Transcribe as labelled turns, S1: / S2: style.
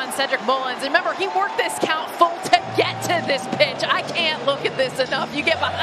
S1: on Cedric Mullins. And remember, he worked this count full to get to this pitch. I can't look at this enough. You get behind.